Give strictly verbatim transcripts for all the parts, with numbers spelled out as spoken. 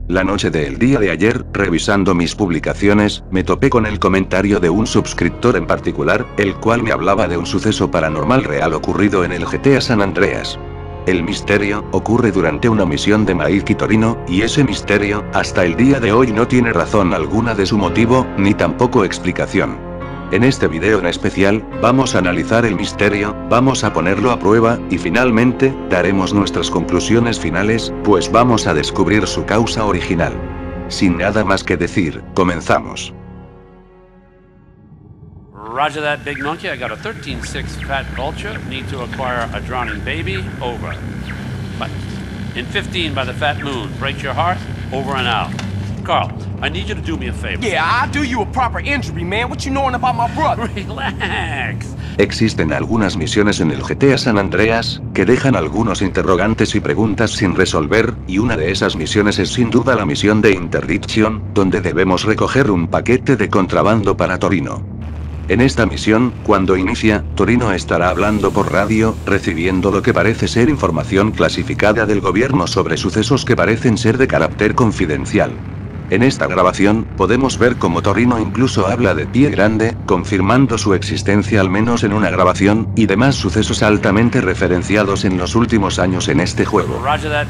La noche del día de ayer, revisando mis publicaciones, me topé con el comentario de un suscriptor en particular, el cual me hablaba de un suceso paranormal real ocurrido en el G T A San Andreas. El misterio ocurre durante una misión de Mike y Torino, y ese misterio, hasta el día de hoy no tiene razón alguna de su motivo, ni tampoco explicación. En este video en especial, vamos a analizar el misterio, vamos a ponerlo a prueba, y finalmente, daremos nuestras conclusiones finales, pues vamos a descubrir su causa original. Sin nada más que decir, comenzamos. Roger that, Big Monkey. I got a thirteen six Fat Vulture. Need to acquire a drowning baby. Over. But in fifteen by the Fat Moon. Break your heart. Over and out. Carl, I need you to do me a favor. Yeah, I'll do you a proper injury, man. What you knowing about my brother? Relax. Existen algunas misiones en el G T A San Andreas, que dejan algunos interrogantes y preguntas sin resolver, y una de esas misiones es sin duda la misión de Interdiction, donde debemos recoger un paquete de contrabando para Torino. En esta misión, cuando inicia, Torino estará hablando por radio, recibiendo lo que parece ser información clasificada del gobierno sobre sucesos que parecen ser de carácter confidencial. En esta grabación, podemos ver cómo Torino incluso habla de Pie Grande, confirmando su existencia al menos en una grabación, y demás sucesos altamente referenciados en los últimos años en este juego.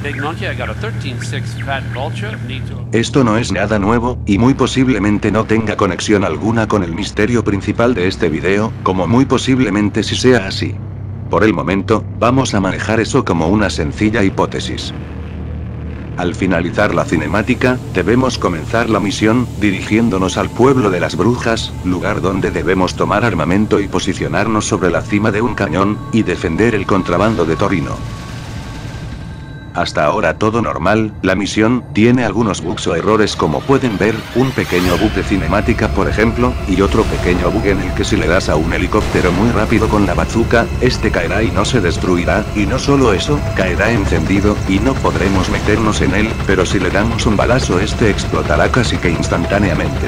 Esto no es nada nuevo, y muy posiblemente no tenga conexión alguna con el misterio principal de este video, como muy posiblemente sí sea así. Por el momento, vamos a manejar eso como una sencilla hipótesis. Al finalizar la cinemática, debemos comenzar la misión, dirigiéndonos al pueblo de las brujas, lugar donde debemos tomar armamento y posicionarnos sobre la cima de un cañón, y defender el contrabando de Torino. Hasta ahora todo normal, la misión tiene algunos bugs o errores como pueden ver, un pequeño bug de cinemática por ejemplo, y otro pequeño bug en el que si le das a un helicóptero muy rápido con la bazooka, este caerá y no se destruirá, y no solo eso, caerá encendido, y no podremos meternos en él, pero si le damos un balazo este explotará casi que instantáneamente.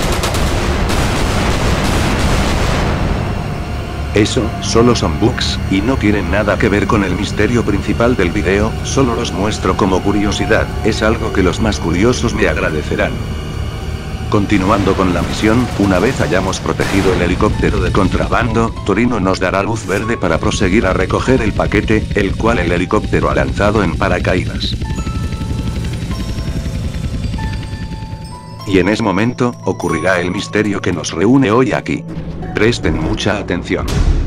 Eso, solo son bugs, y no tienen nada que ver con el misterio principal del video, solo los muestro como curiosidad, es algo que los más curiosos me agradecerán. Continuando con la misión, una vez hayamos protegido el helicóptero de contrabando, Torino nos dará luz verde para proseguir a recoger el paquete, el cual el helicóptero ha lanzado en paracaídas. Y en ese momento, ocurrirá el misterio que nos reúne hoy aquí. Presten mucha atención.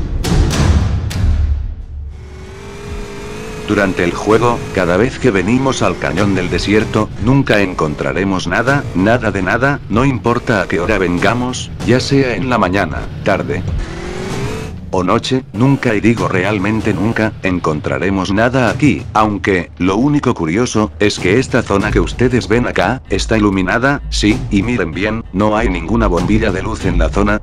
Durante el juego, cada vez que venimos al cañón del desierto, nunca encontraremos nada, nada de nada, no importa a qué hora vengamos, ya sea en la mañana, tarde o noche, nunca y digo realmente nunca, encontraremos nada aquí, aunque, lo único curioso, es que esta zona que ustedes ven acá, está iluminada, sí, y miren bien, no hay ninguna bombilla de luz en la zona.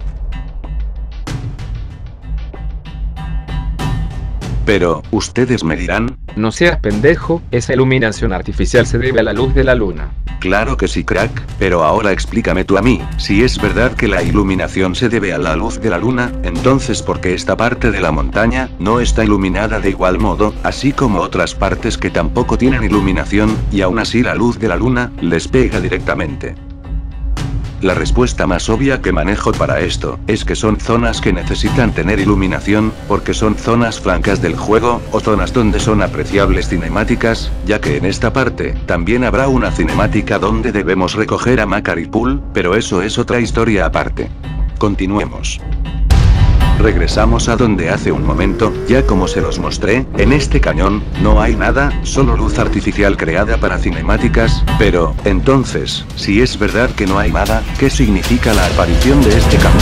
Pero, ustedes me dirán, no seas pendejo, esa iluminación artificial se debe a la luz de la luna. Claro que sí, crack, pero ahora explícame tú a mí, si es verdad que la iluminación se debe a la luz de la luna, entonces ¿por qué esta parte de la montaña no está iluminada de igual modo, así como otras partes que tampoco tienen iluminación, y aún así la luz de la luna les pega directamente? La respuesta más obvia que manejo para esto, es que son zonas que necesitan tener iluminación, porque son zonas francas del juego, o zonas donde son apreciables cinemáticas, ya que en esta parte, también habrá una cinemática donde debemos recoger a Macari Pool, pero eso es otra historia aparte. Continuemos. Regresamos a donde hace un momento, ya como se los mostré, en este cañón, no hay nada, solo luz artificial creada para cinemáticas, pero, entonces, si es verdad que no hay nada, ¿qué significa la aparición de este cañón?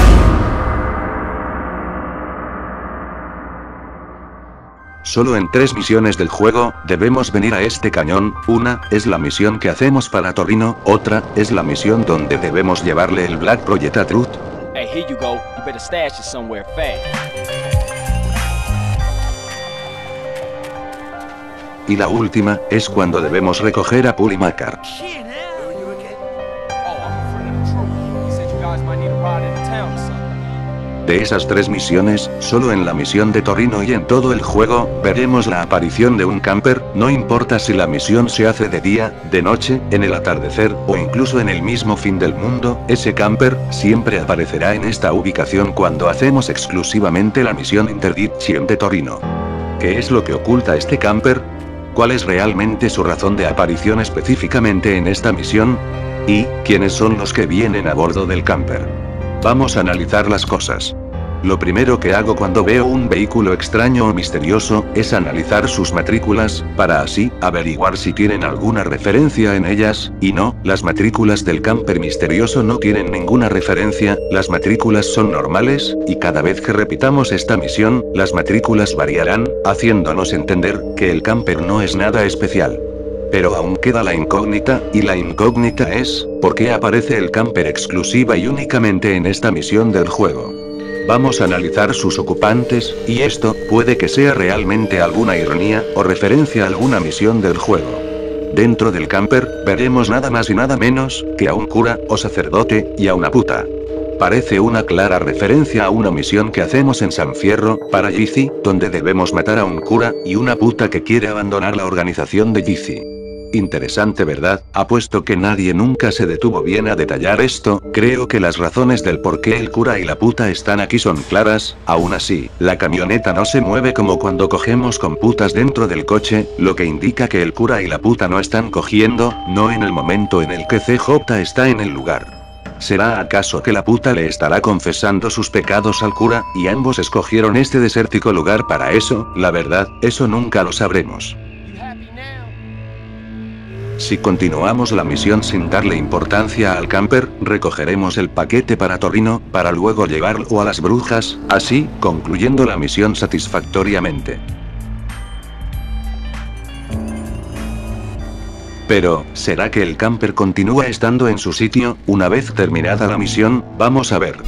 Solo en tres misiones del juego, debemos venir a este cañón, una, es la misión que hacemos para Torino, otra, es la misión donde debemos llevarle el Black Project a Truth. Hey, here you go. You better stash it somewhere fast. Y la última, es cuando debemos recoger a Pool y Macar. De esas tres misiones, solo en la misión de Torino y en todo el juego, veremos la aparición de un camper, no importa si la misión se hace de día, de noche, en el atardecer, o incluso en el mismo fin del mundo, ese camper, siempre aparecerá en esta ubicación cuando hacemos exclusivamente la misión Interdiction de Torino. ¿Qué es lo que oculta este camper? ¿Cuál es realmente su razón de aparición específicamente en esta misión? ¿Y quiénes son los que vienen a bordo del camper? Vamos a analizar las cosas. Lo primero que hago cuando veo un vehículo extraño o misterioso, es analizar sus matrículas, para así, averiguar si tienen alguna referencia en ellas, y no, las matrículas del camper misterioso no tienen ninguna referencia, las matrículas son normales, y cada vez que repitamos esta misión, las matrículas variarán, haciéndonos entender, que el camper no es nada especial. Pero aún queda la incógnita, y la incógnita es, ¿por qué aparece el camper exclusiva y únicamente en esta misión del juego? Vamos a analizar sus ocupantes, y esto, puede que sea realmente alguna ironía, o referencia a alguna misión del juego. Dentro del camper, veremos nada más y nada menos, que a un cura, o sacerdote, y a una puta. Parece una clara referencia a una misión que hacemos en San Fierro, para Jizzy, donde debemos matar a un cura, y una puta que quiere abandonar la organización de Jizzy. Interesante, ¿verdad? Apuesto que nadie nunca se detuvo bien a detallar esto, creo que las razones del por qué el cura y la puta están aquí son claras, aún así, la camioneta no se mueve como cuando cogemos con putas dentro del coche, lo que indica que el cura y la puta no están cogiendo, no en el momento en el que C J está en el lugar. ¿Será acaso que la puta le estará confesando sus pecados al cura, y ambos escogieron este desértico lugar para eso? La verdad, eso nunca lo sabremos. Si continuamos la misión sin darle importancia al camper, recogeremos el paquete para Torino, para luego llevarlo a las brujas, así, concluyendo la misión satisfactoriamente. Pero, ¿será que el camper continúa estando en su sitio, una vez terminada la misión? Vamos a ver.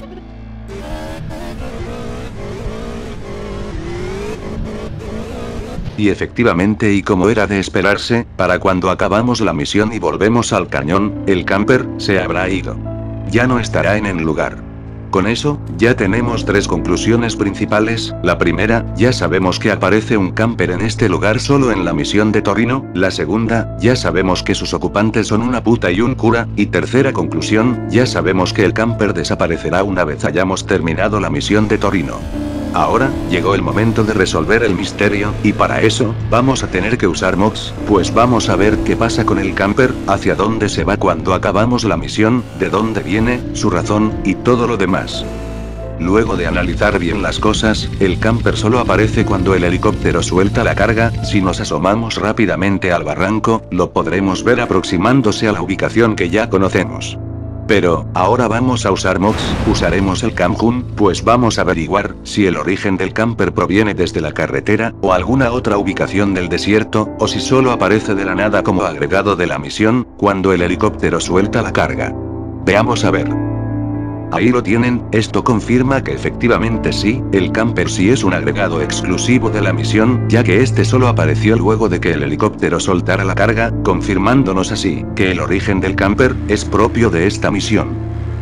Y efectivamente, y como era de esperarse, para cuando acabamos la misión y volvemos al cañón, el camper se habrá ido. Ya no estará en el lugar. Con eso, ya tenemos tres conclusiones principales. La primera, ya sabemos que aparece un camper en este lugar solo en la misión de Torino. La segunda, ya sabemos que sus ocupantes son una puta y un cura. Y tercera conclusión, ya sabemos que el camper desaparecerá una vez hayamos terminado la misión de Torino. Ahora, llegó el momento de resolver el misterio, y para eso, vamos a tener que usar mods, pues vamos a ver qué pasa con el camper, hacia dónde se va cuando acabamos la misión, de dónde viene, su razón, y todo lo demás. Luego de analizar bien las cosas, el camper solo aparece cuando el helicóptero suelta la carga. Si nos asomamos rápidamente al barranco, lo podremos ver aproximándose a la ubicación que ya conocemos. Pero, ahora vamos a usar mods, usaremos el Camhun, pues vamos a averiguar, si el origen del camper proviene desde la carretera, o alguna otra ubicación del desierto, o si solo aparece de la nada como agregado de la misión, cuando el helicóptero suelta la carga. Veamos a ver. Ahí lo tienen, esto confirma que efectivamente sí, el camper sí es un agregado exclusivo de la misión, ya que este solo apareció luego de que el helicóptero soltara la carga, confirmándonos así, que el origen del camper, es propio de esta misión.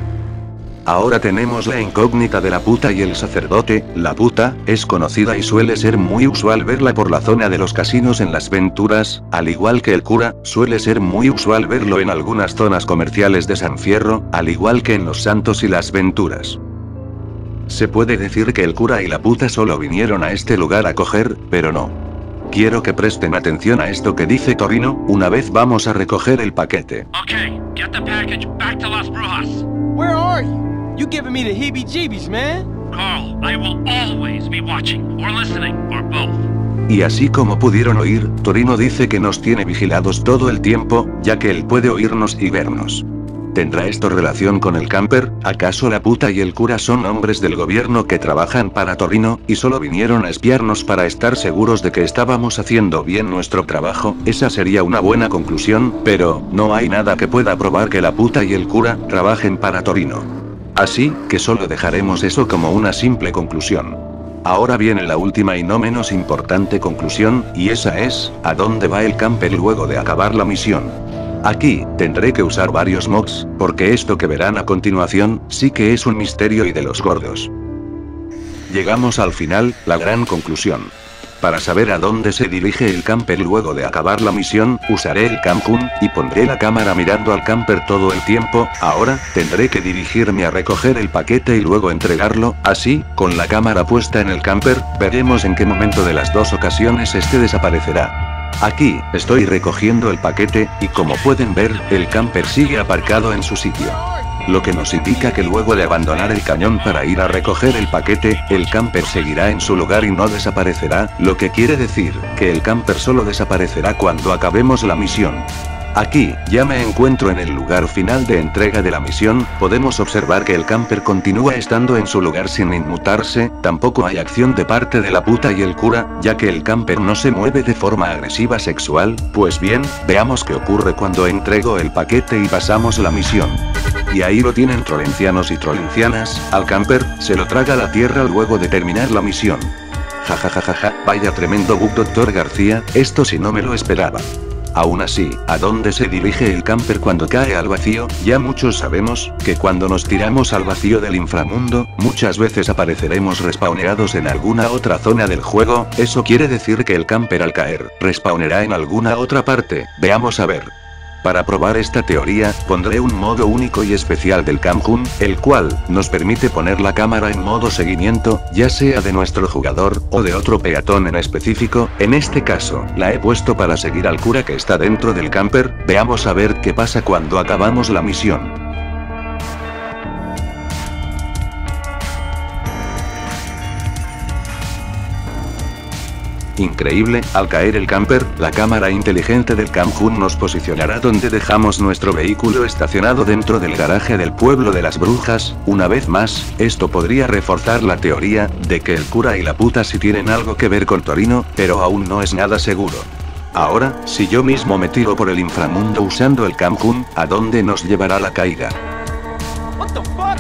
Ahora tenemos la incógnita de la puta y el sacerdote. La puta, es conocida y suele ser muy usual verla por la zona de los casinos en las Venturas, al igual que el cura, suele ser muy usual verlo en algunas zonas comerciales de San Fierro, al igual que en Los Santos y las Venturas. Se puede decir que el cura y la puta solo vinieron a este lugar a coger, pero no. Quiero que presten atención a esto que dice Torino, una vez vamos a recoger el paquete. Okay, get the package back to Las Brujas. Where are you? You giving me the heebie-jeebies, man. Carl, I will always be watching, or listening, or both. Y así como pudieron oír, Torino dice que nos tiene vigilados todo el tiempo, ya que él puede oírnos y vernos. ¿Tendrá esto relación con el camper? ¿Acaso la puta y el cura son hombres del gobierno que trabajan para Torino, y solo vinieron a espiarnos para estar seguros de que estábamos haciendo bien nuestro trabajo? Esa sería una buena conclusión, pero, no hay nada que pueda probar que la puta y el cura trabajen para Torino. Así, que solo dejaremos eso como una simple conclusión. Ahora viene la última y no menos importante conclusión, y esa es, ¿a dónde va el camper luego de acabar la misión? Aquí, tendré que usar varios mods, porque esto que verán a continuación, sí que es un misterio y de los gordos. Llegamos al final, la gran conclusión. Para saber a dónde se dirige el camper luego de acabar la misión, usaré el Camhun, y pondré la cámara mirando al camper todo el tiempo. Ahora, tendré que dirigirme a recoger el paquete y luego entregarlo, así, con la cámara puesta en el camper, veremos en qué momento de las dos ocasiones este desaparecerá. Aquí, estoy recogiendo el paquete, y como pueden ver, el camper sigue aparcado en su sitio. Lo que nos indica que luego de abandonar el cañón para ir a recoger el paquete, el camper seguirá en su lugar y no desaparecerá, lo que quiere decir, que el camper solo desaparecerá cuando acabemos la misión. Aquí, ya me encuentro en el lugar final de entrega de la misión, podemos observar que el camper continúa estando en su lugar sin inmutarse, tampoco hay acción de parte de la puta y el cura, ya que el camper no se mueve de forma agresiva sexual. Pues bien, veamos qué ocurre cuando entrego el paquete y pasamos la misión. Y ahí lo tienen trolencianos y trolencianas, al camper, se lo traga la tierra luego de terminar la misión. Jajajajaja, vaya tremendo bug doctor García, esto sí no me lo esperaba. Aún así, ¿a dónde se dirige el camper cuando cae al vacío? Ya muchos sabemos, que cuando nos tiramos al vacío del inframundo, muchas veces apareceremos respawneados en alguna otra zona del juego, eso quiere decir que el camper al caer, respawnerá en alguna otra parte, veamos a ver. Para probar esta teoría, pondré un modo único y especial del Camhun, el cual, nos permite poner la cámara en modo seguimiento, ya sea de nuestro jugador, o de otro peatón en específico. En este caso, la he puesto para seguir al cura que está dentro del camper. Veamos a ver qué pasa cuando acabamos la misión. Increíble, al caer el camper, la cámara inteligente del Camhun nos posicionará donde dejamos nuestro vehículo estacionado dentro del garaje del pueblo de las brujas. Una vez más, esto podría reforzar la teoría, de que el cura y la puta sí tienen algo que ver con Torino, pero aún no es nada seguro. Ahora, si yo mismo me tiro por el inframundo usando el Camhun, ¿a dónde nos llevará la caída? What the fuck?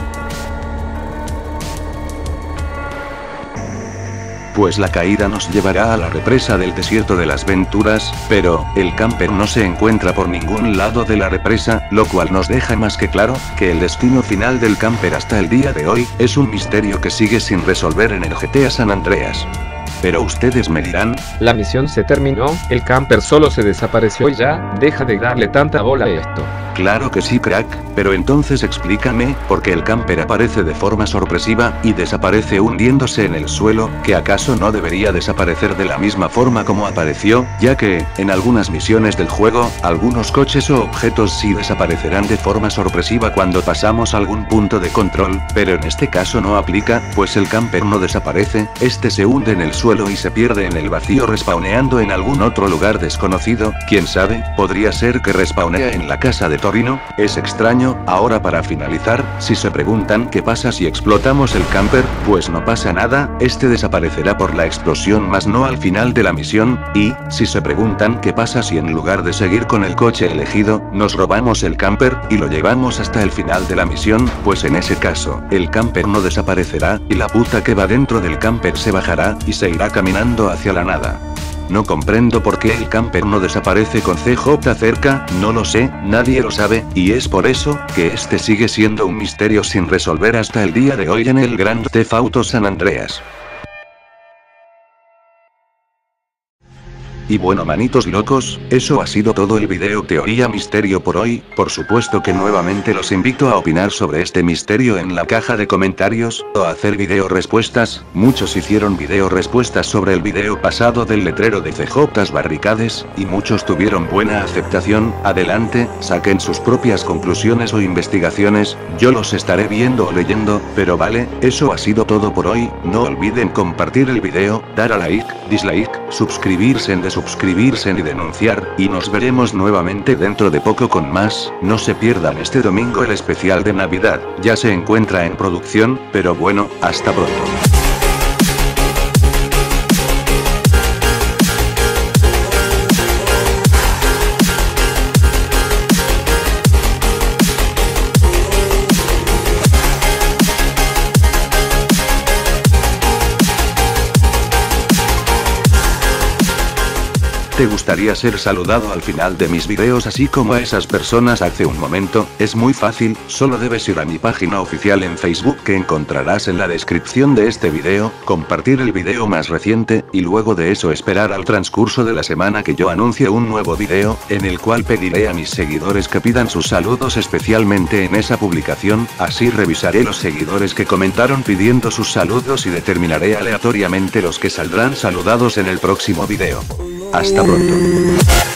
Pues la caída nos llevará a la represa del desierto de las Venturas, pero, el camper no se encuentra por ningún lado de la represa, lo cual nos deja más que claro, que el destino final del camper hasta el día de hoy, es un misterio que sigue sin resolver en el G T A San Andreas. Pero ustedes me dirán, la misión se terminó, el camper solo se desapareció y ya, deja de darle tanta bola a esto. Claro que sí, crack, pero entonces explícame, ¿por qué el camper aparece de forma sorpresiva, y desaparece hundiéndose en el suelo? ¿Que acaso no debería desaparecer de la misma forma como apareció? Ya que, en algunas misiones del juego, algunos coches o objetos sí desaparecerán de forma sorpresiva cuando pasamos algún punto de control, pero en este caso no aplica, pues el camper no desaparece, este se hunde en el suelo y se pierde en el vacío respawneando en algún otro lugar desconocido. Quién sabe, podría ser que respawnea en la casa de Torino. Es extraño. Ahora, para finalizar, si se preguntan qué pasa si explotamos el camper, pues no pasa nada, este desaparecerá por la explosión más no al final de la misión. Y, si se preguntan qué pasa si en lugar de seguir con el coche elegido, nos robamos el camper, y lo llevamos hasta el final de la misión, pues en ese caso, el camper no desaparecerá, y la puta que va dentro del camper se bajará, y se irá caminando hacia la nada. No comprendo por qué el camper no desaparece con C J cerca, no lo sé, nadie lo sabe, y es por eso, que este sigue siendo un misterio sin resolver hasta el día de hoy en el Grand Theft Auto San Andreas. Y bueno, manitos locos, eso ha sido todo el video teoría misterio por hoy. Por supuesto que nuevamente los invito a opinar sobre este misterio en la caja de comentarios, o a hacer video respuestas. Muchos hicieron video respuestas sobre el video pasado del letrero de C J Barricades, y muchos tuvieron buena aceptación. Adelante, saquen sus propias conclusiones o investigaciones, yo los estaré viendo o leyendo, pero vale, eso ha sido todo por hoy. No olviden compartir el video, dar a like, dislike, suscribirse en suscribirse y denunciar, y nos veremos nuevamente dentro de poco con más. No se pierdan este domingo el especial de Navidad, ya se encuentra en producción, pero bueno, hasta pronto. ¿Te gustaría ser saludado al final de mis videos así como a esas personas hace un momento? Es muy fácil, solo debes ir a mi página oficial en Facebook que encontrarás en la descripción de este video, compartir el video más reciente, y luego de eso esperar al transcurso de la semana que yo anuncie un nuevo video, en el cual pediré a mis seguidores que pidan sus saludos especialmente en esa publicación, así revisaré los seguidores que comentaron pidiendo sus saludos y determinaré aleatoriamente los que saldrán saludados en el próximo video. Hasta pronto.